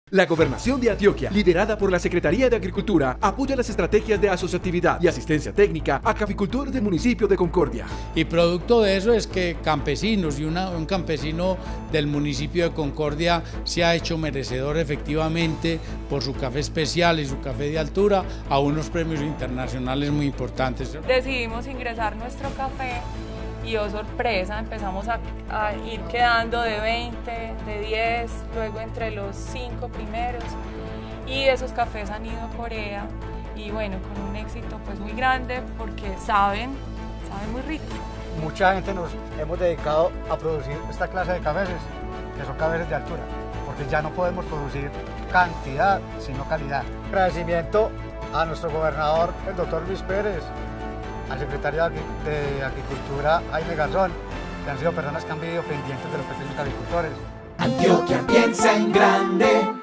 La Gobernación de Antioquia, liderada por la Secretaría de Agricultura, apoya las estrategias de asociatividad y asistencia técnica a caficultores del municipio de Concordia. Y producto de eso es que campesinos y un campesino del municipio de Concordia se ha hecho merecedor efectivamente por su café especial y su café de altura a unos premios internacionales muy importantes. Decidimos ingresar nuestro café y oh sorpresa, empezamos a ir quedando de 20, de 10, luego entre los 5 primeros, y esos cafés han ido a Corea y bueno, con un éxito pues muy grande porque saben muy rico. Mucha gente nos hemos dedicado a producir esta clase de cafés, que son cafés de altura, porque ya no podemos producir cantidad sino calidad. Agradecimiento a nuestro gobernador, el doctor Luis Pérez, al secretario de Agricultura, Jaime Garzón, que han sido personas que han vivido pendientes de los pequeños agricultores. Antioquia piensa en grande.